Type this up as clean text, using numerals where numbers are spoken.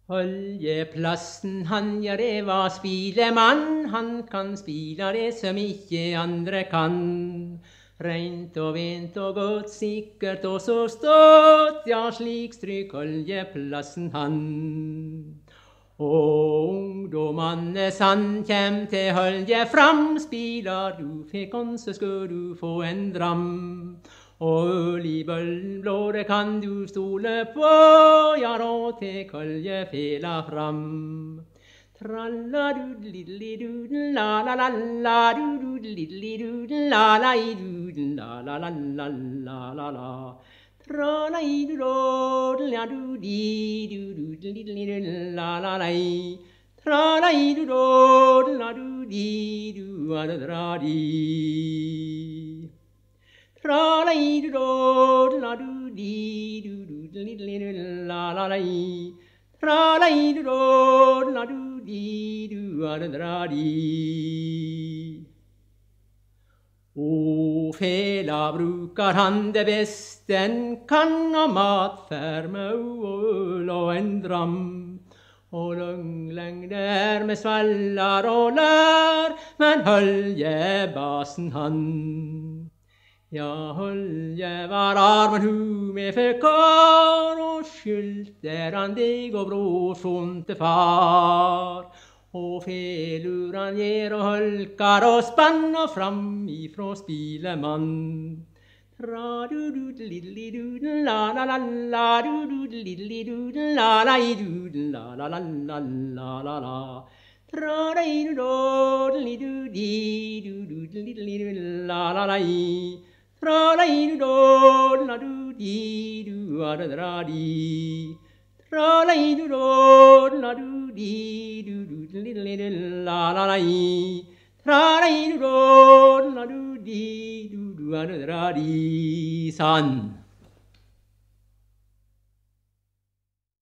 Oljeplassen han, ja det var spilemann, han kan spila det som ikke andre kan. Reint og vent og godt, sikkert og så stått, ja slik stryk oljeplassen han. Og ungdommane sann kjem til holje fram, spilar du fekon så skal du få en dram. Og øl i bøllen blå, det kan du stole på, ja da tek oljefela fram. Tralla-dudeliddeli-duden, la-la-la-la-dudeliddeli-duden, la-la-i-duden, la-la-la-la-la-la-la. Tra-la-i-du-do-del-ja-du-di-du-du-del-di-del-di-del, la-la-la-i. Tra-la-i-du-do-del-la-du-di-du-a-da-da-di. Tra-la-i-du-do-del-la-du-di-du-du-del-di-del-la-la-la-i. Tra-la-i-du-do-del-la-du-di-du-a-da-da-di. O fela brukar han det best en kan, og matferme og øl og en dram. Og langlengde er med svallar og lær, men holjebasen han. Ja, holje var armen hu med fekar, og skylt er han deg og brorson til far. Og felur han gjer og holkar og spann og fram ifrå spilemann. Tra-du-du-del-li-duden, la-la-la-la-du-du-del-li-duden, la-la-i-duden, la-la-la-la-la-la-la. Tra-la-i-du-do-del-li-du-di-du-du-del-li-duden, la-la-la-i. Tra-la-i-du-do-del-la-du-di-du-a-da-da-di. Tra-la-i-du-do-del-la-du-di-du-du-del-li-la-la-la-i. Tra-la-i-du-do-del-la-du-di-du-du-a-da-da-di. Sann.